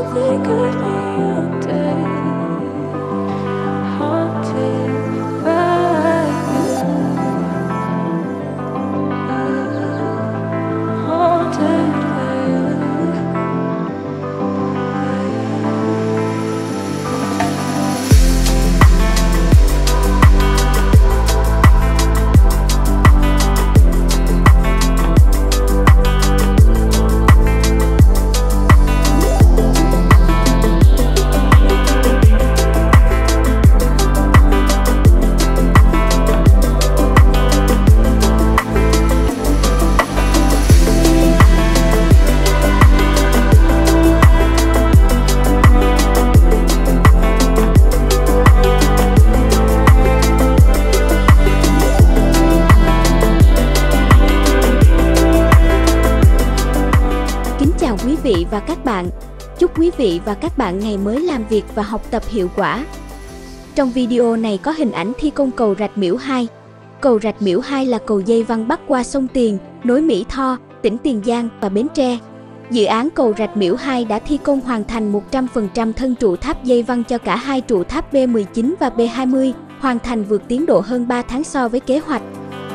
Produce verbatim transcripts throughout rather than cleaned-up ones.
Quý vị và các bạn, chúc quý vị và các bạn ngày mới làm việc và học tập hiệu quả. Trong video này có hình ảnh thi công cầu Rạch Miễu hai. Cầu Rạch Miễu hai là cầu dây văng bắc qua sông Tiền, nối Mỹ Tho, tỉnh Tiền Giang và Bến Tre. Dự án cầu Rạch Miễu hai đã thi công hoàn thành một trăm phần trăm thân trụ tháp dây văng cho cả hai trụ tháp B mười chín và B hai mươi, hoàn thành vượt tiến độ hơn ba tháng so với kế hoạch.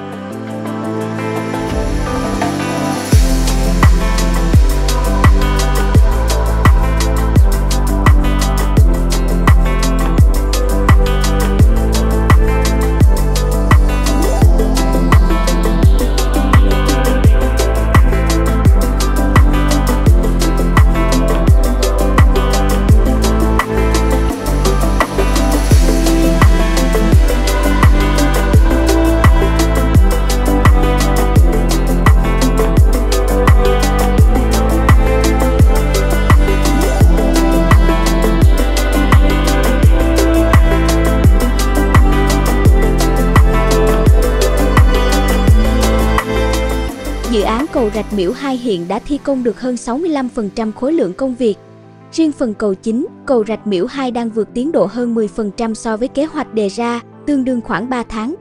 Dự án cầu Rạch Miễu hai hiện đã thi công được hơn sáu mươi lăm phần trăm khối lượng công việc. Riêng phần cầu chính, cầu Rạch Miễu hai đang vượt tiến độ hơn mười phần trăm so với kế hoạch đề ra, tương đương khoảng ba tháng.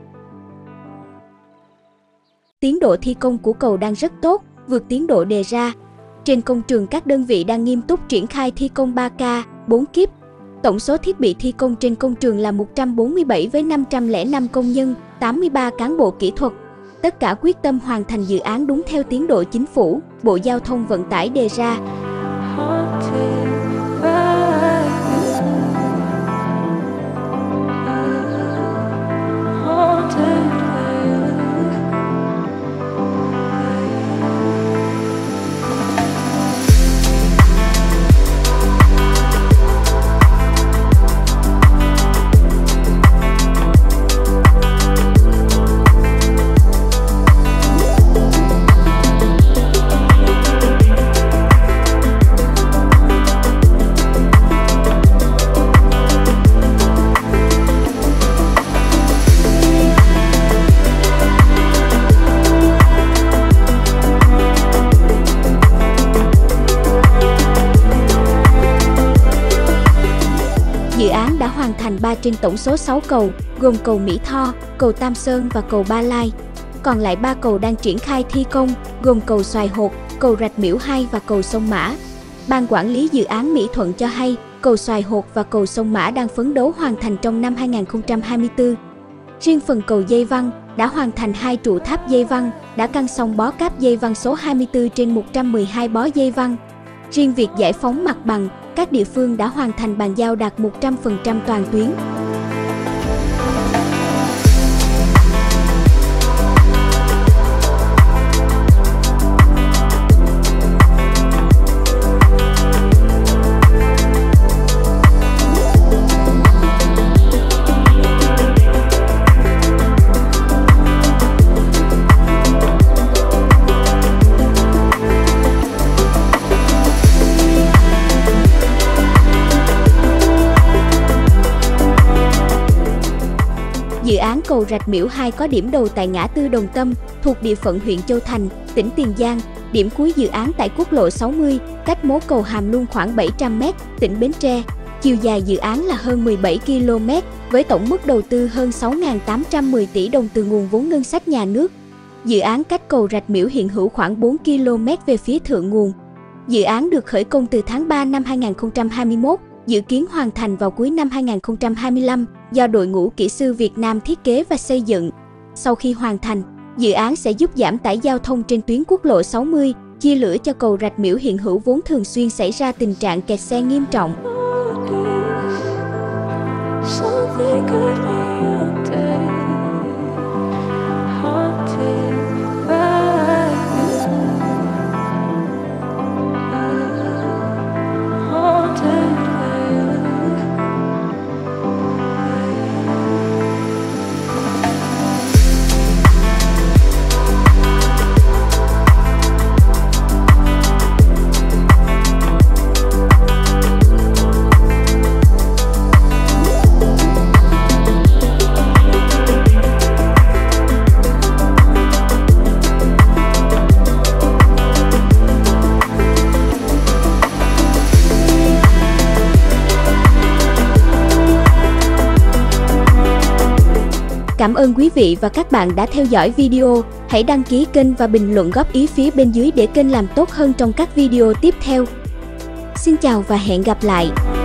Tiến độ thi công của cầu đang rất tốt, vượt tiến độ đề ra. Trên công trường các đơn vị đang nghiêm túc triển khai thi công ba K, bốn kíp. Tổng số thiết bị thi công trên công trường là một trăm bốn mươi bảy với năm trăm lẻ năm công nhân, tám mươi ba cán bộ kỹ thuật. Tất cả quyết tâm hoàn thành dự án đúng theo tiến độ Chính phủ, Bộ Giao thông Vận tải đề ra. Dự án đã hoàn thành ba trên tổng số sáu cầu, gồm cầu Mỹ Tho, cầu Tam Sơn và cầu Ba Lai. Còn lại ba cầu đang triển khai thi công, gồm cầu Xoài Hột, cầu Rạch Miễu hai và cầu Sông Mã. Ban quản lý dự án Mỹ Thuận cho hay, cầu Xoài Hột và cầu Sông Mã đang phấn đấu hoàn thành trong năm hai nghìn không trăm hai mươi tư. Riêng phần cầu dây văng đã hoàn thành hai trụ tháp dây văng, đã căng xong bó cáp dây văng số hai mươi tư trên một trăm mười hai bó dây văng. Riêng việc giải phóng mặt bằng, các địa phương đã hoàn thành bàn giao đạt một trăm phần trăm toàn tuyến. Dự án cầu Rạch Miễu hai có điểm đầu tại ngã tư Đồng Tâm, thuộc địa phận huyện Châu Thành, tỉnh Tiền Giang. Điểm cuối dự án tại quốc lộ sáu mươi, cách mố cầu Hàm Luông khoảng bảy trăm mét, tỉnh Bến Tre. Chiều dài dự án là hơn mười bảy ki lô mét, với tổng mức đầu tư hơn sáu nghìn tám trăm mười tỷ đồng từ nguồn vốn ngân sách nhà nước. Dự án cách cầu Rạch Miễu hiện hữu khoảng bốn ki lô mét về phía thượng nguồn. Dự án được khởi công từ tháng ba năm hai nghìn không trăm hai mươi mốt, dự kiến hoàn thành vào cuối năm hai nghìn không trăm hai mươi lăm do đội ngũ kỹ sư Việt Nam thiết kế và xây dựng. Sau khi hoàn thành, dự án sẽ giúp giảm tải giao thông trên tuyến quốc lộ sáu mươi, chia lửa cho cầu Rạch Miễu hiện hữu vốn thường xuyên xảy ra tình trạng kẹt xe nghiêm trọng. Cảm ơn quý vị và các bạn đã theo dõi video. Hãy đăng ký kênh và bình luận góp ý phía bên dưới để kênh làm tốt hơn trong các video tiếp theo. Xin chào và hẹn gặp lại!